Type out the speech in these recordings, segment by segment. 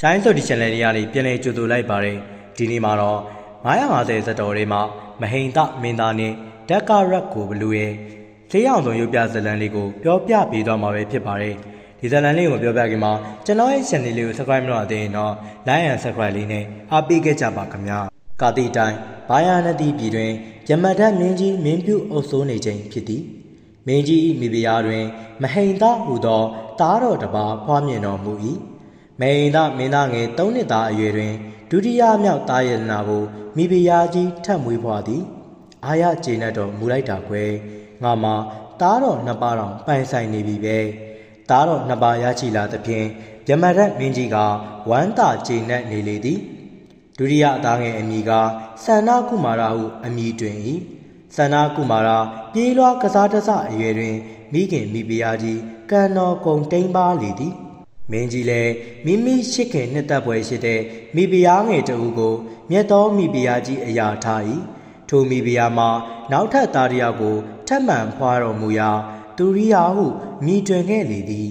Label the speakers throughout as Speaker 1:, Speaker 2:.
Speaker 1: Shine so the channel yali piano to do like bare, Dini Maro, Maya says at Orima, Mahinda Mindani, Daka Raku Blue. Say out on your Piazza Landigo, your Piapi Doma Pipare. Is an annual of your bagima, generation liu sacramento de no, lion sacraline, a big jabacamia. Kati time, Bayana di Pidre, Yamada Minji, Mimpu also Najan Pity. Minji, Mibiare, Mahinda Udo, Taro Daba, Pamino Mui. Mahinda Minange, Tonita Yerin, Dudia Mount Dial Nago, Mibiyaji, Tamui Wadi. Aya Jenato, Muraita Que, Mama, Taro Nabaron, Pansai Nibibe. Taro Nabayachila the Pin, Yamada Minjiga, Wanda Jane Nilidi. Duria Dange Amiga, Sana Kumara, Ami Dway, Sana Kumara, Pilo Casatasa Yerin, Migin Mibiaji, Kano Containba Lady. Menjile, Mimi Chicken Netabwe Shide, Mibiang to Ugo, Mieto Mibiaji Ayatai, to Mibiama, Nauta Tariago, Taman Paro Muya, Duriahu, Mi Dway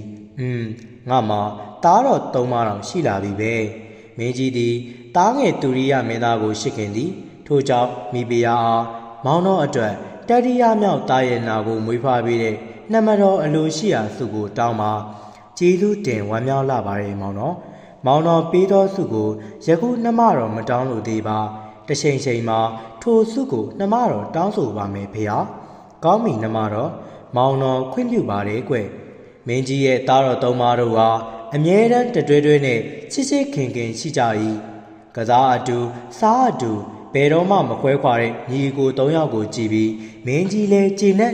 Speaker 1: Lady. Ngama, Taro Tomaram Shila Vive, Menjidi. Tange Turia Menago Shikendi, Toja, Mibia, Mauno Adre, Dadia Mel Dian Nago Mupabide, Namaro Alucia Sugu Dama, Jilu Den Wamia Labare Mauno, Mauno Pido Sugu, Yagu Namaro Madano Deba, the Shen Shema, To Sugu, Namaro, Danso Bame Pia, Gami Namaro, Mauno Quimbu Bare Que, Menji Taro Tomaroa, Amiera the Dredene, Sisi King Shijai. Kazadu, Sadu, Peroma Maquare, Nigo Toyago Jibi, Menjile Jinet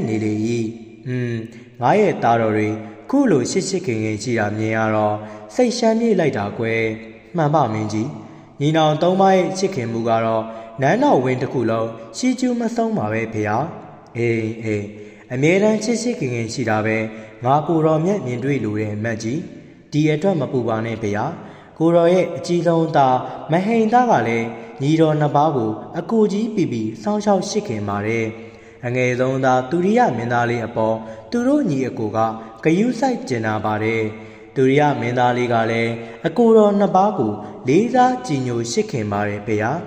Speaker 1: Nili. Gaye Tarori, Kulu Sisiking and Chia Niaro, say Shani Laita Que, Mama Menji, Nina Tomai Chicken Mugaro, Nana went to Kulo, Shiju Masoma Pia. A Medan Sisiking and Shirabe, Mapuro Met Nindri Lure Magi, Dieta Mapubane Pia. Kuroe, Gilonda, Mahinda Gale, Nido Nababu, a Kuji Bibi, Sanshao Shikin Mare, and a Zonda, Turia Menali Apo, Turo Niakuga, Kayusai Jenabare, Turia Menali Gale, a Kuro Nababu, Liza Gino Shikin Mare Pea,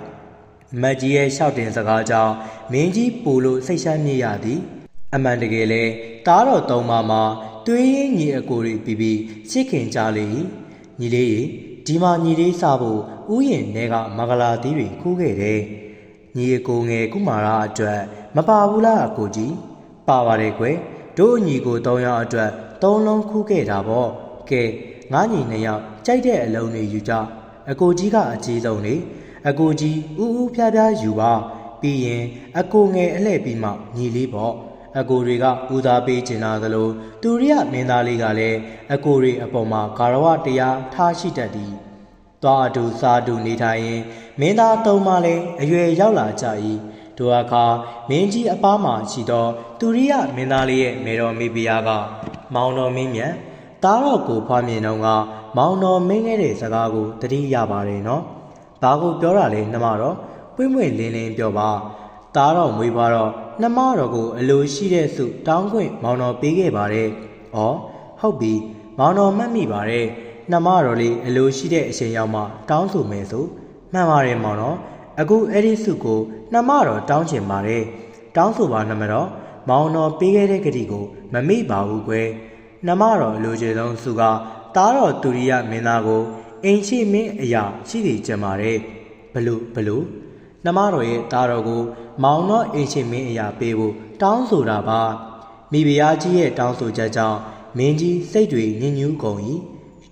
Speaker 1: Magie shouting Zagaja, Menji Pulu Seshani Yadi, Amandagele, Taro Tomama, Tui Niakuri Bibi, Shikin Jali, Nili. Dima Nili Sabu, Uyin Nega Magala Divi, Kugere, Nigunge Kumara Adre, Mapabula Koji, Pavareque, Do Nigo Toya Adre, Dolon Kuge Dabo, Ke, Nani Nea, Jade alone Yuja, a Gojiga Ajidoni, a Goji, Piada Yuba, being a Gunge Lebima, Nilibo. A Goriga, Uda Bejina the Lo, Duria Menali Gale, a Gori Apoma, Karawatia, Tashi Daddy. Dadu Sadu Nitai, Menda Tomale, a Yue Yala Jai, Duaka, Menji Apama, Chido, Duria Menali, Mero Mibiaga, Mauno Mimia, Tarago Paminonga, Mauno Mingere Sagago, Tria Bareno, Bago Biorale Namaro, Wimwe Linen Bioba. Taro Mubaro, Namarago, a low sheet suit, downway, Mauno Bige Bare, or Hobby, Mauno Mammy Bare, Namaroli, a low sheet Shayama, down to Meso, Mamare Mono, a go Eddie Suko, Namaro, Township Mare, down to Banamero, Mauno Bige Gadigo, Mammy Babuque, Namaro, Lujedon Suga, Taro Turia Menago, Ain't me ya, Chidi Jamare, Baloo. Namaroe, Tarago, Mauno H.M. Ya Pebo, Town Sudaba, Mibiaji, Town Sujaja, Minji, Sedui, Ninu Goi,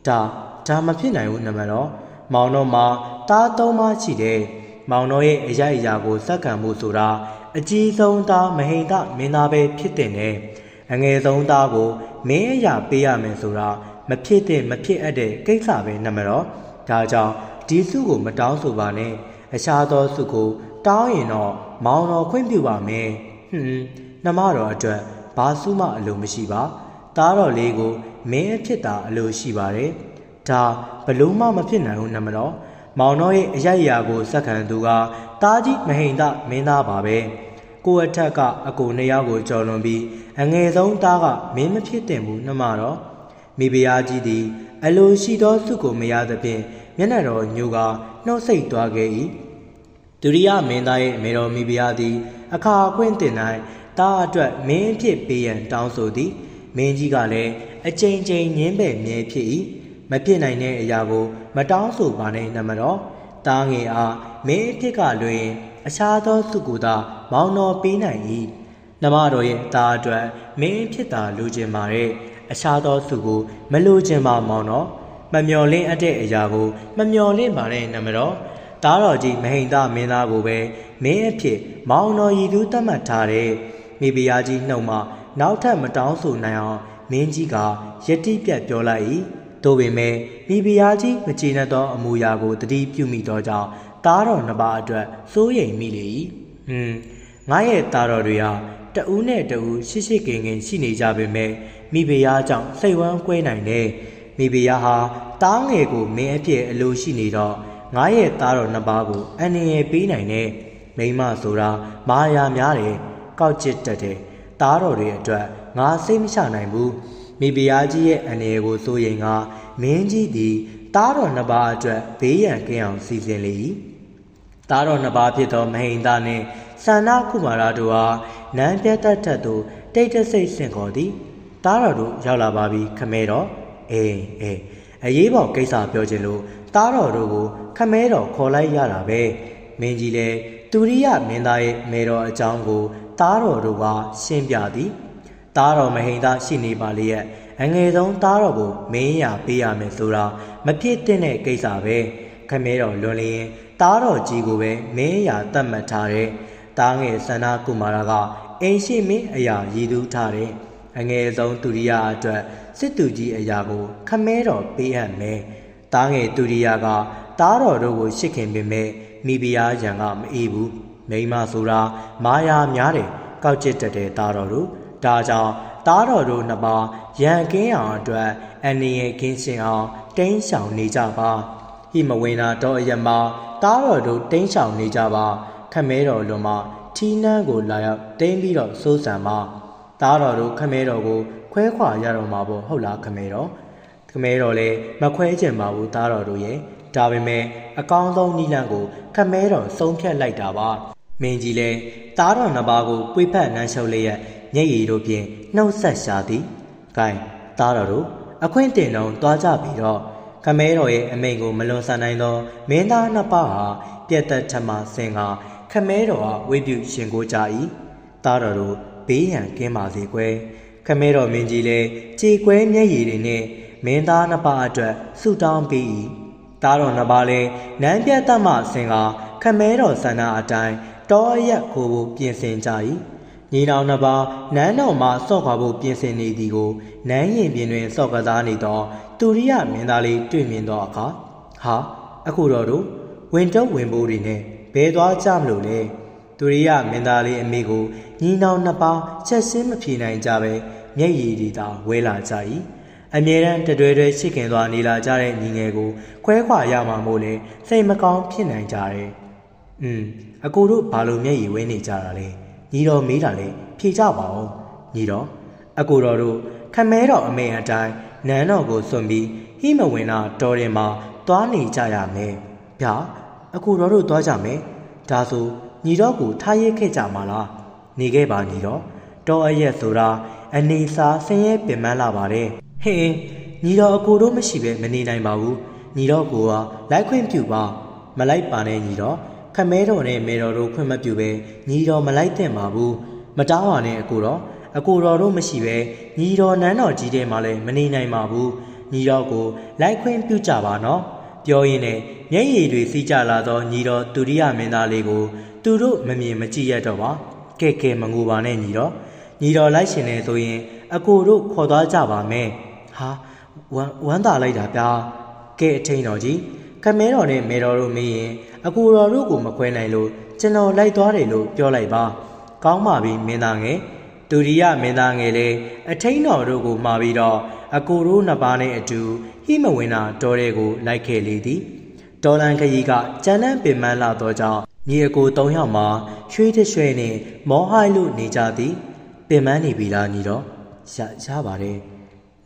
Speaker 1: Tamapina Namero, Mauno Ma, Tatoma Chide, Maunoe, Ejago, Sakamu Sura, a Gizonda, Maheda, Minabe, Pitene, and a Zondago, Mea Pia Mensura, Mapite, Mapit Ade, Gasabe Namero, Taja, Disugo, Madame Subane. A shadow suku, Taino, Mauno Quimbuba me, Namaro adre, Basuma Lumishiba, Taro Lego, Me Pita Lushibare, Ta, Baluma Mapina Namaro, Maunoe Yayago Sakanduga, Taji Mahinda Mena Babe, Go Ataka, a go Neago Jolombi, and a zone daga, Meme Pitemu Namaro, Mibiaji, a low she does to go me other pin. မျက်နှာတော်ညိုကနှုတ်ဆက်သွားခဲ့၏ဒုတိယမင်းသားရဲ့မေတော်မိဖုရားသည်အခါအခွင့်တင်၌တားအတွက်မင်းဖြစ်ပေးရန်တောင်းဆိုသည်မင်းကြီးကလည်းအကြိမ်ကြိမ်ညင်းပယ်မြဲဖြစ်၏မဖြစ်နိုင်တဲ့အရာကိုမတောင်းဆိုပါနဲ့နမတော်တားငယ်အားမင်းဖြစ်ကလွင်အခြားသောသူကိုသာမောင်းတော်ပေးနိုင်၏နမတော်ရဲ့တားအတွက်မင်းဖြစ်တာလိုချင်ပါရဲ့အခြားသောသူကိုမလိုချင်ပါမောင်းတော်မမျော်လင့်အပ်တဲ့အရာကိုမမျော်လင့်ပါနဲ့နမတော်တားတော်ကြီးမဟိန္ဒမင်းသားကိုပဲမင်းအဖြစ်မောင်းတော်ရည်သူသတ်မှတ်ထားတဲ့မိဖုရားကြီးနှုတ်မှနောက်ထပ်မတောင်းဆိုနိုင်အောင်မင်းကြီးကယတိပြတ်ပြောလိုက်၏သို့ပေမဲ့မိဖုရားကြီးမကျေနပ်သောအမူအရာကိုတတိပြုမိသောကြောင့်တားတော်နှစ်ပါးအတွက်စိုးရိမ်မိလေ၏ငါရဲ့တားတော်တွေဟာတဦးနဲ့တဦးရှိရှိကင်ကင်ရှိနေကြပေမဲ့မိဖုရားကြောင့်စိတ်ဝမ်းကွဲနိုင်တယ်မိဖုရားဟာတားငယ်ကိုမင်းအဖြစ်အလိုရှိနေတော့ငါရဲ့သားတော်နှစ်ပါးကိုအန္တရာယ်ပေးနိုင်တဲ့မိမဆိုတာမာယာများတယ်ကောက်ကျစ်တတ်တယ်သားတော်တွေအတွက်ငါစိတ်မချနိုင်ဘူးမိဖုရားကြီးရဲ့အန္တရာယ်ကိုစိုးရိမ်ကမင်းကြီးသည်သားတော်နှစ်ပါးအတွက်ဘေးရန်ကင်းအောင်စီစဉ်လေ၏သားတော်နှစ်ပါးဖြစ်သောမဟိန္ဒနှင့်ဆန္ဒကုမာရတို့ဟာနန်းပြတ်တတ်သို့တိတ်တဆိတ်ဆင့်ခေါ်သည်သားတော်တို့ရောက်လာပါပြီခမဲတော်အေးအရေးပေါ်ကိစ္စပြောချင်လို့သားတော်တို့ကိုခမဲတော်ခေါ်လိုက်ရတာပဲမင်းကြီးလည်းသူရိယမင်းသားရဲ့မေတော်အကြောင်းကိုသားတော်တို့ကရှင်းပြသည်သားတော်မဟိန္ဒရှိနေပါလျက်အငယ်ဆုံးသားတော်ကိုမင်းရပေးရမယ်ဆိုတာမဖြစ်တဲ့ကိစ္စပဲခမဲတော်လွန်လျင်သားတော်ကြီးကိုပဲမင်းရတတ်မှတ်ထားတဲ့သားငယ်ဆန္ဒကုမာရကအိမ်ရှိမင်းအရာရည်သူထားတဲ့အငယ်ဆုံးသူရိယအတွက်စစ်သူကြီးအရာကိုခမဲတော်ပေးအပ်မယ်တားငယ်သူရိယကတားတော်တို့ကိုရှစ်ခင်ပေမဲ့မိဖုရားရန်ကမအေးဘူးမိမဆိုတာမာယာများတယ်ကောက်ကျစ်တတ်တဲ့တားတော်တို့ဒါကြောင့်တားတော်တို့နှစ်ပါးရန်ကင်းအောင်အတွက်အန္တရာယ်ကင်းရှင်းအောင်တိမ်းရှောင်နေကြပါဟိမဝိနာတော်အယမတားတော်တို့တိမ်းရှောင်နေကြပါခမဲတော်လွန်မှထီးနှန်းကိုလာရောက်တိမ်းပြီးတော့စိုးစံပါတားတော်တို့ခမဲတော်ကိုခွဲခွာရတော့မှာပေါ့ဟုတ်လားခမဲတော်လည်းမခွဲချင်ပါဘူးသားတော်တို့ရဲ့ဒါပေမဲ့အကောင်းဆုံးနည်းလမ်းကိုခမဲတော်ဆုံးဖြတ်လိုက်တာပါမင်းကြီးလည်းသားတော်နှစ်ပါးကိုပွေဖက်နှမ်းရှုပ်လျက်ညက်ရည်တို့ဖြင့်နှုတ်ဆက်ရှာသည်ဂိုင်းသားတော်တို့အခွင့်တင်တော်သွားကြပြီတော့ခမဲတော်ရဲ့အမိန့်ကိုမလွန်ဆန်နိုင်သောမင်းသားနှစ်ပါးဟာပြက်သက်ထမဆင်ကခမဲတော်ဟာဝိပုရှင်ကိုကြ၏သားတော်တို့ဘေးရန်ကင်းပါစေကွယ်ခမဲတော်မင်းကြီးလည်းကြေကွဲမျက်ရည်တွေနဲ့မင်းသားနှစ်ပါးအတွက်ဆုတောင်းပေး၏သားတော်နှစ်ပါးလည်းနန်းပြတ်တတ်မှဆင်ကခမဲတော်ဆန္ဒအတိုင်းတောအရက်ကိုပြင်ဆင်ကြ၏ညီနောင်နှစ်ပါးနန်းတော်မှဆော့ခွာဖို့ပြင်ဆင်နေသည်ကိုနန်းရင်ပြင်တွင်ဆော့ကစားနေသောသူရိယမင်းသားလေးတွေ့မြင်သောအခါဟာအခုတော်တို့ဝင်တုပ်ဝင်ပိုးတွေနဲ့ဘယ်သွားကြမလို့လဲသူရိယမင်းသားလေးအမိကိုညီနောင်နှစ်ပါးချက်စင်းမဖြေနိုင်ကြပဲမျက်ရည်တွေသာဝဲလာကြ၏အမြဲတမ်းတတွဲတွဲရှိခင်သွားနေလာကြတဲ့ညီငယ်ကိုခွဲခွာရမှာမို့လေစိတ်မကောင်းဖြစ်နိုင်ကြတယ်အကိုတို့ဘာလို့မျက်ရည်ဝဲနေကြတာလဲညီတော်မေးတာလေဖြေကြပါဦးညီတော်အကိုတော်တို့ခမဲတော်အမိန်အတိုင်းနန်းတော်ကိုစွန့်ပြီးဟိမဝင်နာတော်ရင်မှာသွားနေကြရမယ်ဗျာအကိုတော်တို့သွားကြမယ်ဒါဆိုညီတော်ကိုထားရဲခဲ့ကြမှာလားနေခဲ့ပါညီတော်တော်အရက်ဆိုတာအနေစာဆင်းရဲပင်ပန်းလာပါတယ်ဟင်းညီတော်အကိုတို့မရှိပဲမနေနိုင်ပါဘူးညီတော်ကိုကလိုက်ခွင့်ပြုပါမလိုက်ပါနဲ့ညီတော်ခမဲတော်နဲ့မေတော်တို့ခွင့်မပြုပဲညီတော်မလိုက်သင့်ပါဘူးမတားပါနဲ့အကိုတော်တို့မရှိပဲညီတော်နန်းတော်ကြီးထဲမှာလည်းမနေနိုင်ပါဘူးညီတော်ကိုလိုက်ခွင့်ပြုကြပါနော်ပြောရင်းနဲ့မျက်ရည်တွေစီးကြလာသောညီတော်သူရိယမင်းသားလေးကိုသူတို့မမြင်မကြည့်ရတော့ပါကဲမငိုပါနဲ့ညီတော်လိုက်ရှင်နေဆိုရင်အကိုတို့ခေါ်သွားကြပါမယ်ဟာဝမ်းသာလိုက်တာဗျာကဲအထင်းတော်ကြီးခမဲတော်နဲ့မေတော်တို့မေးရင်အကိုတော်တို့ကိုမခွဲနိုင်လို့ကျွန်တော်လိုက်သွားတယ်လို့ပြောလိုက်ပါကောင်းပါပြီမင်းသားငယ်သူရိယမင်းသားငယ်လည်းအထင်းတော်တို့ကိုမှာပြီးတော့အကိုတို့နှစ်ပါးနဲ့အတူဟိမဝင်နာတော်တဲ့ကိုလိုက်ခဲ့လေသည်တော်လန်ခရီးကကျန်းတန်းပင်ပန်းလာသောကြောင့်ညီအကို၃ယောက်မှာရွှေတရွှဲနဲ့မောဟိုက်လို့နေကြသည်ပင်ပန်းနေပြီလားညီတော်ရပါတယ်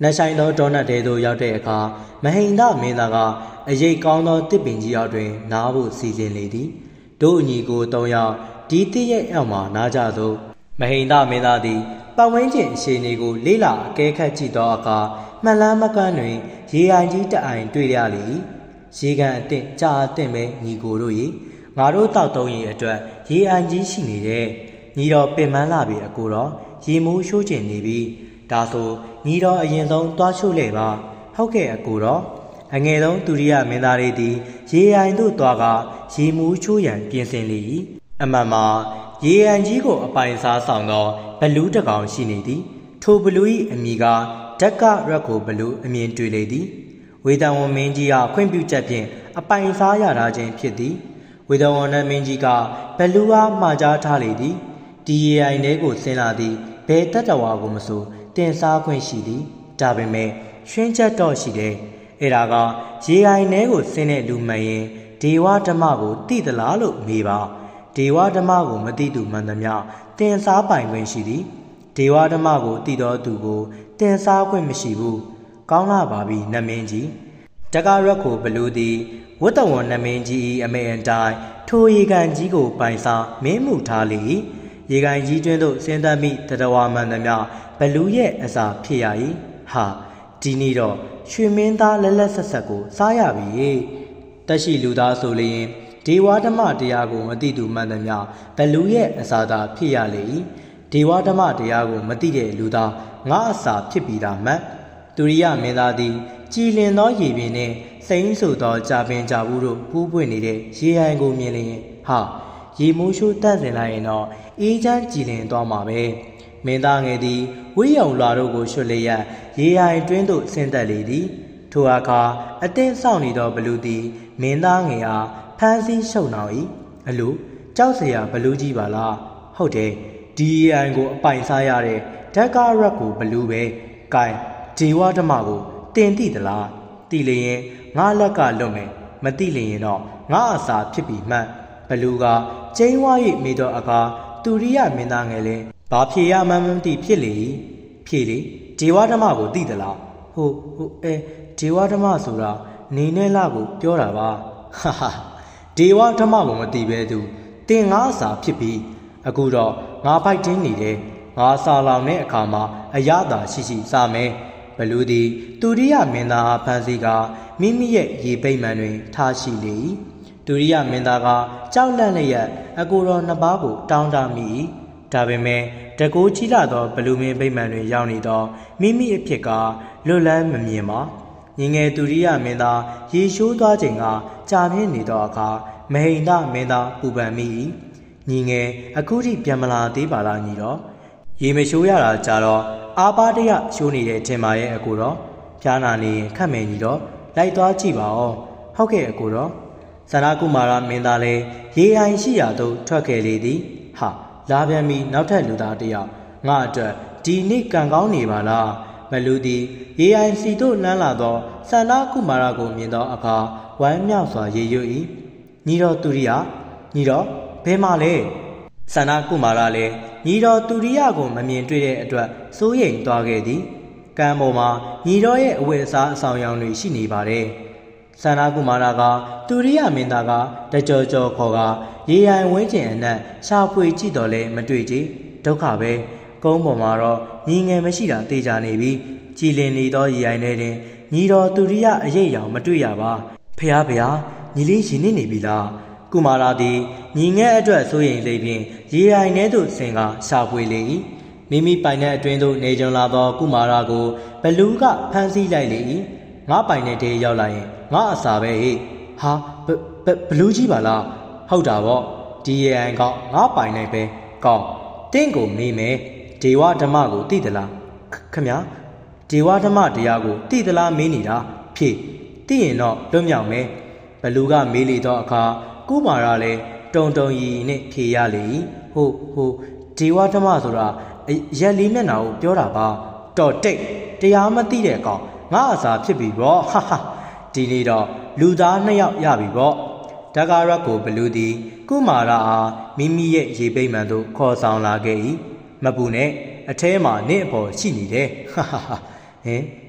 Speaker 1: နှဆိုင်သောတောနတ်တဲသို့ရောက်တဲ့အခါမဟိန္ဒမင်းသားကအရေးကောင်းသောတစ်ပင်ကြီးအောက်တွင်နားဖို့စီစဉ်လေသည်တို့အညီကို၃ယောက်ဒီတစ်ရဲ့အောက်မှနားကြသို့မဟိန္ဒမင်းသားသည်ပတ်ဝန်းကျင်အခြေအနေကိုလေးလာအကဲခတ်ကြည့်သောအခါမှန်လားမကန်းတွင်ရေအိုင်ကြီးတအိုင်တွေ့ရလေရေကန်အင့်ကြာအင့်ပဲညီကိုတို့၏ငါတို့တောက်သုံးရင်အတွက်ရေအိုင်ကြီးရှိနေတဲ့ညီတော်ပင်မလာပြီအကိုတော့ရေမိုးရှိုးကျင်နေပြီဒါဆိုညီတော်အရင်ဆုံးသွားချို့လေပါဟုတ်ကဲ့အကိုတော့အငယ်ဆုံးသူရိယမင်းသားလေးသည်ရေအိုင်သို့သွားကရေမိုးချိုးရန်ပြင်ဆင်လေ၏အမှန်မှာရေအိုင်ကြီးကိုအပိုင်စားဆောင်သောဘလူးတစ်ကောင်ရှိနေသည်ထိုဘလူး၏အမည်ကဓက်ကရက်ကိုဘလူးအမည်တွေ့လေသည်ဝေဒဝန်မင်းကြီးကခွင့်ပြုချက်ဖြင့်အပိုင်စားရတာခြင်းဖြစ်သည်ဝေဒဝန်မင်းကြီးကဘလူးအားမှာကြားထားလေသည်ဒီရေအိုင်ထဲကိုဆင်းလာသည်ဘယ်တတဝါကိုမဆိုတင်စားခွင့်ရှိသည်ဒါပေမဲ့ရှင်းချက်တော့ရှိတယ်အဲ့ဒါကရေအိုင်ထဲကိုဆင်းတဲ့လူမှန်ရင်ဒေဝဓမ္မကိုတိသလားလို့မေးပါဒေဝဓမ္မကိုမတိသူမှန်သမျှတင်စားပိုင်ခွင့်ရှိသည်ဒေဝဓမ္မကိုတိတော်သူကိုတင်စားခွင့်မရှိဘူးကောင်းလာပါပြီနမင်းကြီးတက္ကရက်ကိုဘလူးသည်ဝတ်တဝန်နမင်းကြီးအမေအတိုင်းထိုရေကန်ကြီးကိုပိုင်စားမင်းမှုထားလေရေကန်ကြီးတွင်သို့ဆင်းသက်မိတတဝါမှန်သမျှဘလူးရဲ့အစာဖြစ်ရ၏ဟာဒီနေ့တော့ရွှေမင်းသားလက်လက်ဆက်ဆက်ကိုစားရပြီတက်ရှိလူသားဆိုလျင်ဒေဝဓမ္မတရားကိုမသိသူမှန်သမျှဘလူးရဲ့အစာသာဖြစ်ရလေ၏ဒေဝဓမ္မတရားကိုမသိတဲ့လူသားငါအစာဖြစ်ပြီးတာမှတ်သူရိယမင်းသားသည်ကြည်လင်သောရေပြင်နှင့်စိမ့်ဆိုသောကြာပင်ကြာဘူးတို့ပူးပွင့်နေတဲ့ရေဟန်ကိုမြင်လျင်ဟာရေမိုးရှိုးတန့်စင်လိုက်ရင်တော့အေးချမ်းကြည်လင်သွားမှာပဲမင်းသားငယ်သည်ဝိယုံလွာတို့ကိုရွှတ်လျက်ရေဟန်တွင်းသို့ဆင်းသက်လေသည်ထိုအခါအသင်းဆောင်နေသောဘလူးသည်မင်းသားငယ်အားဖမ်းဆီးရှုံနှောင်၏အလိုကြောက်เสียဘလူးကြီးပါလားဟုတ်တယ်ဒီရေဟန်ကိုအပိုင်စားရတဲ့ဓက်ကရက်ကိုဘလူးပဲကဲဒေဝဓမ္မကိုတင်သိသလားသိလျင်ငါလက်ကလွတ်မယ်မသိလျင်တော့ငါအစာဖြစ်ပြီးမှတ်ဘလူးကကျင်းဝါ၍မိသောအခါသူရိယမင်းသားငယ်လဲဘာဖြေရမှန်းမသိဖြစ်လေဖြေလေဒေဝဓမ္မကိုသိသလားဟုတ်ဒေဝဓမ္မဆိုတာနေနဲ့လကိုပြောတာပါဟာဟာဒေဝဓမ္မကိုမသိပဲသူတင်ငါအစာဖြစ်ပြီးအခုတော့ငါဖိုက်တင်းနေတယ်ငါစာလောင်တဲ့အခါမှာအရသာရှိစားမယ်ဘလူးသည်သူရိယမင်းသားအားဖမ်းဆီးကမိမိရဲ့ရေပိတ်မှန်တွင်ထားရှိလေ၏သူရိယမင်းသားကကြောက်လန့်လျက်အကိုတော်နှစ်ပါးကိုတောင်းတမိ၏ဒါပေမဲ့တကိုးကြီးလာသောဘလူးမင်းပိတ်မှန်တွင်ရောက်နေသောမိမိအဖြစ်ကလွတ်လန်းမမြင်ပါညီငယ်သူရိယမင်းသားရေရှိုးသွားချိန်ကကြာမြင့်နေသောအခါမဟိန္ဒမင်းသားပူပန်မိ၏ညီငယ်အခုထိပြန်မလာသေးပါလားညီတော်ရေမရှိုးရတာကြတော့အာပါတရရှိုးနေတဲ့ထင်ပါရဲ့အကိုတော်ဖျားနာနေရင်ခတ်မယ်ညီတော်လိုက်သွားကြည့်ပါဦးဟုတ်ကဲ့အကိုတော်ဇန္နကုမာရမင်းသားလည်းရေအိုင်ရှိရာသို့ထွက်ခဲ့လေသည်ဟာလာပြန်ပြီနောက်ထပ်လူသားတယောက်ငါအတွက်ဒီနေ့ကံကောင်းနေပါလားမလူသည်ရေအိုင်စီတို့လမ်းလာသောဇန္နကုမာရကိုမြင်သောအခါဝမ်းမြောက်စွာရေရွတ်၏ညီတော်သူရိယညီတော်ဘယ်မှလဲဇန္နကုမာရလည်းညီတော်သူရိယကိုမမြင်တွေ့တဲ့အတွက်စိုးရိမ်သွားခဲ့သည်ကံပေါ်မှာညီတော်ရဲ့အဝတ်အစားအဆောင်အယောင်တွေရှိနေပါတယ်ဇန္နကုမာရကသူရိယမင်းသားကတကြော်ကြော်ခေါ်ကရေအိုင်ဝင်းကျင်အနက်ရှာဖွေကြည့်တော်လဲမတွေ့ကြဒုက္ခပဲကုန်းပေါ်မှာတော့ညီငယ်မရှိတာတေချာနေပြီကြည်လင်နေသောရေအိုင်ထဲတွင်ညီတော်သူရိယအရေးရောင်မတွေ့ရပါဖះညီလေးရင်နေပြီလားကုမာရသည်ညီငယ်အတွက်စိုးရိမ်စိတ်ဖြင့်ရေအိုင်ထဲသို့ဆင်ကရှာဖွေလေ၏မိမိပိုင်တဲ့အတွင်းသို့နေကြလာသောကုမာရကိုဘလူးကဖမ်းဆီးလိုက်လေ၏ငါပိုင်တဲ့တဲရောက်လာရင်ငါအစာပဲဟေ့ဟာဘလူးကြီးပါလားဟုတ်တာပေါ့ဒီရေအိုင်ကငါပိုင်နေပဲကောင်းတင့်ကိုမေးမယ်ဒေဝဓမ္မကိုသိသလားခမဒေဝဓမ္မတရားကိုသိသလားမေးနေတာဖြေသိရင်တော့လွတ်မြောက်မယ်ဘလူးကမေးလေသောအခါကုမာရလည်းတုံရီနဲ့ဖြေရလေ၏ဟုတ်ဒေဝဓမ္မဆိုတာရက်လေးမျက်နှာကိုပြောတာပါတော်တိတ်တရားမသိတဲ့ကောင်ငါအစာဖြစ်ပြီပေါ့ဟာဒီနေ့တော့လူသား2ယောက်ရပြီပေါ့ဓက္ကရက်ကိုဘလူးသည်ကုမာရအားမိမိရဲ့ရေပိတ်မှန်သို့ခေါ်ဆောင်လာခဲ့၏မပူနဲ့အထဲမှာနင့်အပေါ်ရှိနေတယ်ဟင်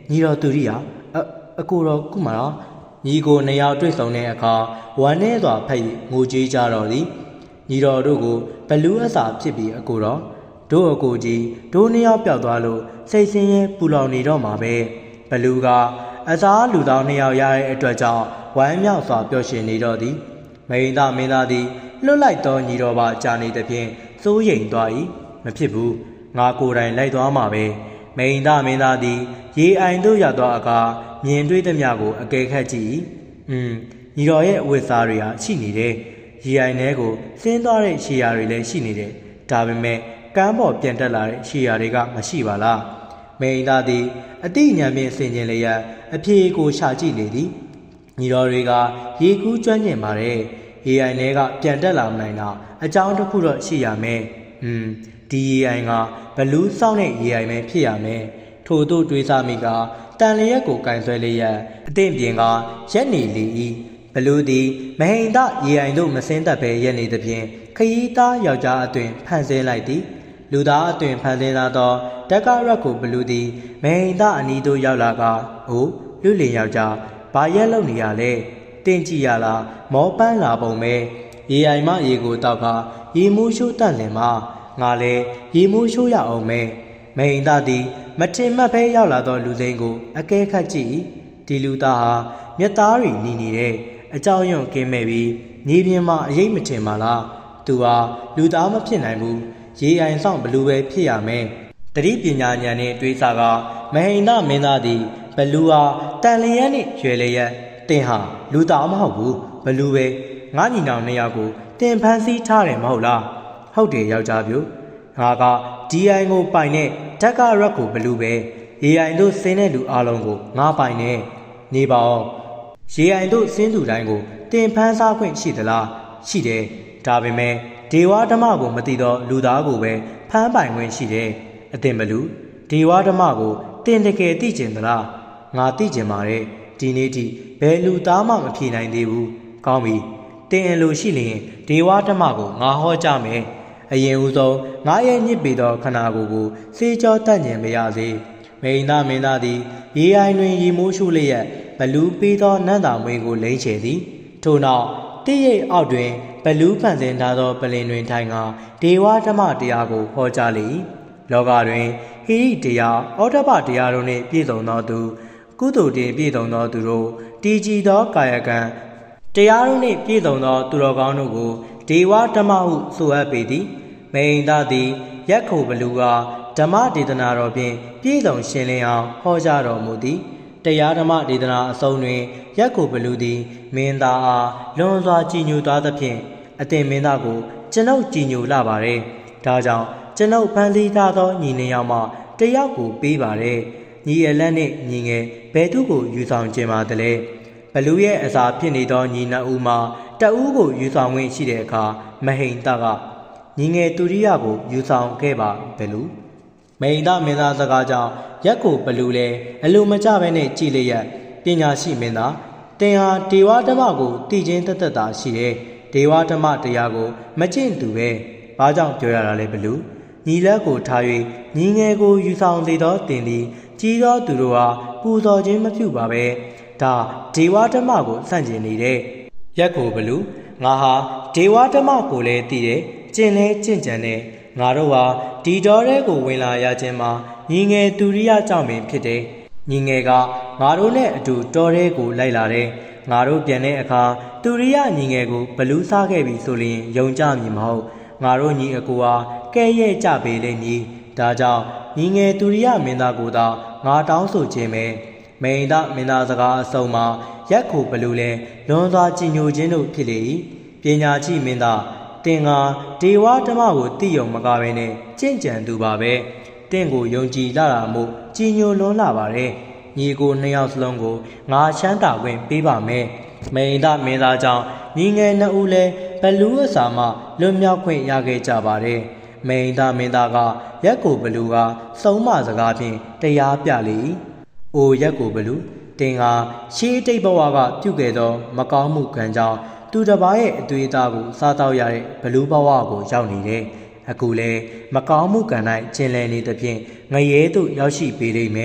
Speaker 1: ညီတော်သူရိယာအကိုတော်ကုမာတော်ညီကိုနှစ်ယောက်တွေ့ဆုံတဲ့အခါဝမ်းနည်းစွာဖက်၍ငိုကြွေးကြတော်သည်ညီတော်တို့ကိုဘလူးအစာဖြစ်ပြီးအကိုတော်တို့အကိုကြီးတို့နှစ်ယောက်ပျောက်သွားလို့စိတ်ဆင်းရဲပူလောင်နေတော့မှာပဲဘလူးကအစားလူသားနှစ်ယောက်ရတဲ့အတွက်ကြောင့်ဝမ်းမြောက်စွာပျော်ရွှင်နေတော့သည်မိန်သားမင်းသားသည်လွတ်လိုက်သောညီတော်ပါကြာနေသဖြင့်စိုးရိမ်သွား၏မဖြစ်ဘူးငါကိုယ်တိုင်လိုက်သွားမှာပဲမိန်သားမင်းသားသည်ရေအိုင်သို့ရောက်သောအခါမြင်တွေ့သမျှကိုအကဲခတ်ကြည့်ညီတော်ရဲ့အဝတ်စားတွေဟာရှိနေတယ်ရေအိုင်ထဲကိုဆင်းသွားတဲ့ရှေးရာတွေလည်းရှိနေတယ်ဒါပေမဲ့ကမ်းပေါ်ပြန်တက်လာတဲ့ရှေးရာတွေကမရှိပါလားမိန်သားသည်အတိညာဖြင့်ဆင်ခြင်လျက်အဖြေကိုရှာကြည့်လေသည်ညီတော်တွေကရေကူးကျွမ်းကျင်ပါတယ်ရေအိုင်ထဲကပြန်တက်လာမနိုင်တာအကြောင်းတစ်ခုတော့ရှိရမယ်ဒီရေအိုင်ကဘလူးစောင်းတဲ့ရေအိုင်ပဲဖြစ်ရမယ်ထို့သို့တွေးစားမိကတန်လျက်ကိုကင်ဆွဲလျက်အသင့်ပြင်ကရက်နေလေ၏ဘလူးသည်မဟိန်တရေအိုင်သို့မစင်းသက်ပဲရက်နေသဖြင့်ခရီးသားယောက်ျားအသွင်ဖန်ဆင်းလိုက်သည်လူသားအသွင်ဖန်ဆင်းလာသောတက်ကရက်ကိုဘလူးသည်မဟိန်တအနီးသို့ရောက်လာကလူလင်ယောက်ျားဘာရက်လုံနေရလဲတင်ကြည့်ရလားမောပန်းလာပုံပဲရေအိုင်မရေကိုတောက်ကရေမိုးရှိုးတန့်လင်မငါလဲရေမိုးရှိုးရအောင်မဲမိန်သားသည်မထင်မှတ်ပဲရောက်လာသောလူစိမ်းကိုအကဲခတ်ကြည့်ဒီလူသားဟာမျက်သားတွေနီနေတဲ့အကြောင်းယွန့်ကင်းမဲ့ပြီးမြေပြင်မှာအရေးမထင်ပါလားသူဟာလူသားမဖြစ်နိုင်ဘူးရေအိုင်ဆောင်ဘလူးပဲဖြစ်ရမယ်တတိပညာဉာဏ်နဲ့တွေးစားကမဟိန်သားမင်းသားသည်ဘလူးဟာတန်လျက်နဲ့ရွယ်လျက်တင်ဟာလူသားမဟုတ်ဘူးဘလူးပဲငါညီနောင်နှစ်ယောက်ကိုတင်ဖန်ဆီးထားတယ်မဟုတ်လားဟုတ်တယ်ယောက်ျားပြိုငါကဒီအိုင်ကိုပိုင်တဲ့ဓက်ကရက်ကိုဘလူးပဲရေအိုင်တို့ဆင်းတဲ့လူအလုံးကိုငါပိုင်နေနေပါအောင်ရေအိုင်တို့ဆင်းသူတိုင်းကိုတင်ဖန်စားခွင့်ရှိသလားရှိတယ်ဒါပေမဲ့ဒေဝဓမ္မကိုမသိတော့လူသားကိုပဲဖမ်းပိုင်ခွင့်ရှိတယ်အတင်ဘလူးဒေဝဓမ္မကိုတင်တကယ်သိကျင်သလားငါသိကျင်ပါတယ်ဒီနေ့ထိဘယ်လူသားမှမဖြေနိုင်သေးဘူးကောင်းပြီတင်အလိုရှိလျင်ဒေဝဓမ္မကိုငါဟောကြားမယ်အရင်ဦးဆုံးငါရဲ့ညစ်ပေသောခန္ဓာကိုယ်ကိုစေကြောတတ်ဉဏ်မရစေမိန်သားမင်းသားသည်ရေအိုင်တွင်ရေမိုးရှုလျက်ဘလူးပေးသောနန္တာမွေကိုလိမ့်ချေသည်ထို့နောက်တိရိပ်အောက်တွင်ဘလူးဖန်ဆင်းထားသောပလင်တွင်ထိုင်ကဒေဝဓမ္မတရားကိုဟောကြားလေ၏လောကတွင်ဟိရိတရားဩတ္တပတရားတို့နှင့်ပြည့်စုံသောသူကုသိုလ်တင်ပြည့်စုံသောသူတို့တည်ကြည်သောကာယကံတရားတို့နှင့်ပြည့်စုံသောသူတော်ကောင်းတို့ကိုဒေဝဓမ္မဟုဆိုအပ်ပေသည်မိန်သားသည်ရက်ခုဘလူးကဓမ္မဒေသနာတော်ဖြင့်ပြည့်စုံရှင်းလင်းအောင်ဟောကြားတော်မူသည်တရားဓမ္မဒေသနာအဆုံးတွင်ရက်ခုဘလူးသည်မင်းသားအားလွန်စွာကြည်ညိုသွားသဖြင့်အတင်မင်းသားကိုကျွန်ုပ်ကြည်ညိုလာပါတယ်ဒါကြောင့်ကျွန်ုပ်ဖန်ဆီးထားသောညီနှစ်ယောက်မှတယောက်ကိုပေးပါတယ်ညီအလက်နှင့်ညီငယ်ဘယ်သူကိုယူဆောင်ခြင်းပါသလဲဘလူးရဲ့အစာဖြစ်နေသောညီနှစ်ဦးမှတဦးကိုယူဆောင်ဝင်ရှိတဲ့အခါမဟိန်တကညီငယ်သူရိယကိုယူဆောင်ခဲ့ပါဘလူးမိန်သားမင်းသားစကားကြောင့်ရက်ကိုဘလူးလဲအလိုမကျဘဲနဲ့ကြည်လျက်ပညာရှိမင်းသားတင်ဟာဒေဝဓမ္မကိုတည်ခြင်းတသက်သာရှိတယ်ဒေဝဓမ္မတရားကိုမကျင့်သူပဲဘာကြောင့်ပြောရတာလဲဘလူးညီလက်ကိုထား၍ညီငယ်ကိုယူဆောင်လေသောတင်သည်ကြီးသောသူတို့ဟာပူဇော်ခြင်းမပြုပါပဲဒါဒေဝဓမ္မကိုဆန့်ကျင်နေတဲ့ရက်ကိုဘလူးငါဟာဒေဝဓမ္မကိုလည်းသိတယ်ကျင့်လဲကျင့်ကြံတယ်ငါတို့ဟာဒီတော်ရဲကိုဝင်လာရခြင်းမှာညီငယ်သူရိယကြောင့်ပင်ဖြစ်တယ်ညီငယ်ကငါတို့နဲ့အတူတော်ရဲကိုလိုက်လာတယ်ငါတို့ပြန်တဲ့အခါသူရိယညီငယ်ကိုဘလူးစားခဲ့ပြီဆိုရင်ယုံကြမည်မဟုတ်ငါတို့ညီအကိုဟာကဲရဲ့ကြပေလိမ့်မည်ဒါကြောင့်ညီငယ်သူရိယမင်းသားကိုသာငါတောင်းဆိုခြင်းပဲမိန်သားမင်းသားစကားအစုံမှာရက်ခုဘလူးလဲလွန်စွာကြည်ညိုခြင်းတို့ဖြစ်လေ၏ပညာရှိမင်းသားတင်ကဒေဝဓမ္မကိုသိယုံမကားပဲနဲ့ကျင့်ကြံသူပါပဲတင့်ကိုယုံကြည်လာတာမို့ကြည်ညိုလွန်းလာပါတယ်ညီကိုနှစ်ယောက်စလုံးကိုငါချမ်းသာခွင့်ပေးပါမယ်မိန်သားမင်းသားကြောင့်ညီငယ်နှစ်ဦးလဲဘလူးအစာမှလွတ်မြောက်ခွင့်ရခဲ့ကြပါတယ်မိန်သားမင်းသားကရက်ကိုဘလူးကစုံမစကားဖြင့်တရားပြလေ၏အိုရက်ကိုဘလူးတင်ကရှေးတိတ်ဘဝကပြုခဲ့သောမကောင်းမှုကံကြောင့်သူတစ်ပါးရဲ့အသွေးသားကိုစားတော့ရတဲ့ဘလူးဘဝကိုရောက်နေတယ်အခုလဲမကောင်းမှုကံ၌ကျင်လည်နေသဖြင့်ငရဲသို့ရောက်ရှိပေလိမ့်မယ်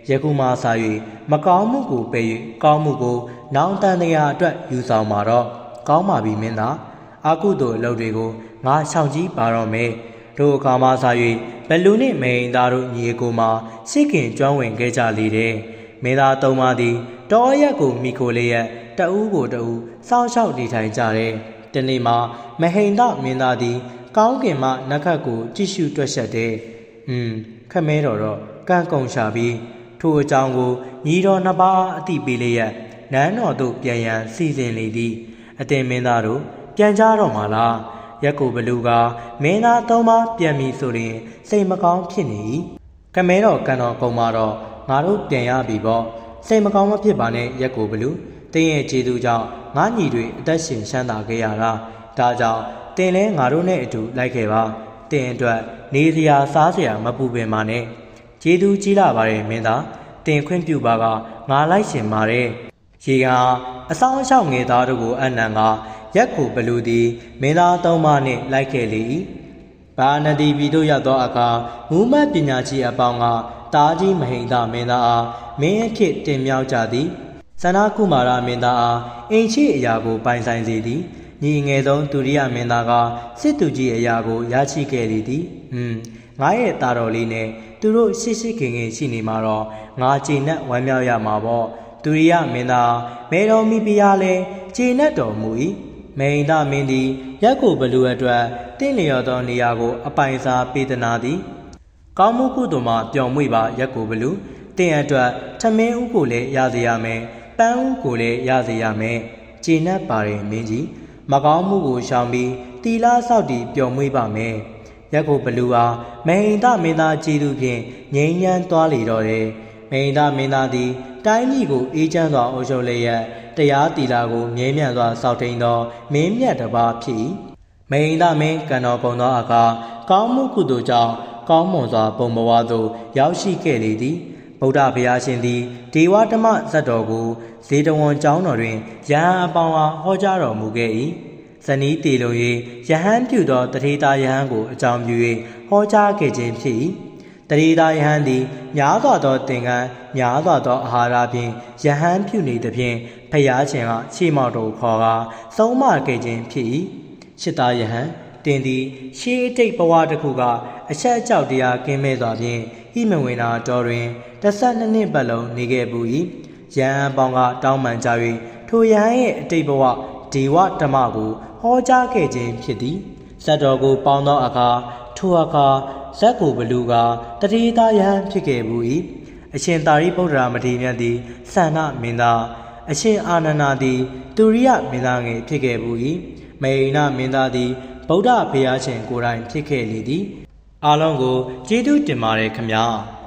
Speaker 1: ယခုမှစ၍မကောင်းမှုကိုပယ်၍ကောင်းမှုကိုနောင်တန်တရားအတွက်ယူဆောင်မှာတော့ကောင်းပါပြီမင်းသားအာကုသို့အလုပ်တွေကိုငါရှောင်ကြည့်ပါတော့မယ်တို့အခါမှစ၍ဘလူနှင့်မဟိန်သားတို့ညီအကိုမှာစိတ်ခင်ကျွမ်းဝင်ခဲ့ကြလေတယ်မင်းသားသုံးပါးသည်တောရက်ကိုမိခိုလေးရက်တဦးကိုတဦးစောင့်ရှောက်နေထိုင်ကြတယ်တနေ့မှာမဟိန်သားမင်းသားသည်ကောင်းကင်မှနတ်ခတ်ကိုကြည့်ရှုတွက်ချက်တယ်ခမဲတော်တော့ကန့်ကုံရှာပြီးထိုအကြောင်းကိုညီတော်နှစ်ပါးအသိပေးလျက်နန်းတော်သို့ပြန်ရန်စီစဉ်လေသည်အတင်မင်းသားတို့ပြန်ကြတော့မှာလားရက်ကိုဘလူကမင်းသားသုံးပါးပြန်ပြီဆိုရင်စိတ်မကောင်းဖြစ်နေ၏ခမဲတော်ကန်တော်ကုံမှာတော့ငါတို့ပြန်ရပြီပေါ့စိတ်မကောင်းမဖြစ်ပါနဲ့ရက်ကိုဘလူတင်းရဲ့ကျေးဇူးကြောင့်ငါညီတွေအသက်ရှင်ချမ်းသာခဲ့ရတာဒါကြောင့်တင်လဲငါတို့နဲ့အတူလိုက်ခဲ့ပါတင်အတွက်နေစရာစားစရာမပူပင်ပါနဲ့ကျေးဇူးကြီးလာပါတယ်မင်းသားတင်ခွင့်ပြုပါကငါလိုက်ရှင်ပါတယ်ရေကအဆောင်အရှောက်ငယ်သားတို့ကိုအနံကရက်ကိုဘလူသည်မင်းသားသုံးပါးနှင့်လိုက်ခဲ့လေ၏ဘာနတိပြည်သို့ရောက်သောအခါမူမတ်ပညာရှိအပေါင်းကတားကြီးမဟိန်သားမင်းသားအားမင်းအဖြစ်တင်မြောက်ကြသည်ဇန္နာကုမာရမင်းသားအားအင်ရှိအရာကိုပိုင်ဆိုင်စေသည်ညီငယ်ဆုံးဒုတိယမင်းသားကစစ်သူကြီးအရာကိုရရှိခဲ့လေသည်ငါရဲ့သားတော်လေးနဲ့သူတို့ရှိရှိခင်ခင်ရှိနေမှာတော့ငါကြည်နက်ဝမ်းမြောက်ရမှာပေါ့ဒုတိယမင်းသားမေတော်မိဖုရားလည်းကြည်နက်တော်မူ၏မိန်သားမင်းသည်ရက်ကိုဘလူအတွက်တင့်လျော်သောနေရာကိုအပိုင်စားပေးသနာသည်ကောင်းမှုကုသိုလ်မှာပျော်မွေ့ပါရက်ကိုဘလူတင့်အတွက်ထမင်းဥကိုလည်းရစေရမယ်ပန်းဥကိုလည်းရစေရမယ်ကြည်နက်ပါရင်မင်းကြီးမကောင်းမှုကိုရှောင်ပြီးတီလာဆောက်တည်ပျော်မွေ့ပါမယ်ရက်ကိုဘလူအားမဟိန်သားမင်းသားကျေးဇူးဖြင့်ငြိမ်းချမ်းသွားလေတော့တယ်မဟိန်သားမင်းသားသည်တိုင်းပြည်ကိုအေးချမ်းစွာအုပ်ချုပ်လျက်တရားတီလာကိုမြဲမြံစွာစောင့်ထိန်သောမင်းမြတ်တစ်ပါးဖြစ်၏မဟိန်သားမင်းကံတော်ကုန်သောအခါကောင်းမှုကုသိုလ်ကြောင့်ကောင်းမွန်စွာပုံဘဝသို့ရောက်ရှိခဲ့လေသည်ဗုဒ္ဓဘုရားရှင်သည်ဒေဝဓမ္မဇတ်တော်ကိုဇေတဝန်ကျောင်းတော်တွင်ယဟန်အပေါင်းအားဟောကြားတော်မူခဲ့၏ဇနီးတေလုံ၍ယဟန်ပြုသောတထေတာယဟန်ကိုအကြောင်းပြု၍ဟောကြားခဲ့ခြင်းဖြစ်၏တထေတာယဟန်သည်များစွာသောသင်္ကန်းများစွာသောအာဟာရဖြင့်ယဟန်ပြုနေသဖြင့်ဘုရားရှင်ကရှေးမောက်တော်ခေါ်ကာဆုံးမခဲ့ခြင်းဖြစ်၏ရှစ်သားယဟန်တင်သည်ရှေးအတိတ်ဘဝတစ်ခုကအချက်အကြောက်တရားကင်းမဲ့စွာဖြင့်ဣမဝင်နာတော်တွင်12နှစ်ပတ်လုံးနေခဲ့ပူ၏ယဟန်ပေါင်းကတောင်းပန်ကြ၍ထိုယဟန်ရဲ့အတိတ်ဘဝဒေဝဓမ္မကိုဟောကြားခဲ့ခြင်းဖြစ်သည်ဇတ်တော်ကိုပေါင်းသောအခါထိုအခါဇက်ကိုဘလူကတတိတာယဟန်ဖြစ်ခဲ့ပူ၏အရှင်သာရိပုတ္တရာမထေရမြတ်သည်သန္နမင်းသားအရှင်အာနန္ဒာသည်သူရိယမင်းသားငယ်ဖြစ်ခဲ့ပူ၏မဟိန်မင်းသားသည်ဗုဒ္ဓဘုရားရှင်ကိုယ်တိုင်ဖြစ်ခဲ့လေသည်အားလုံးကိုကျေးဇူးတင်ပါတယ်ခမညာ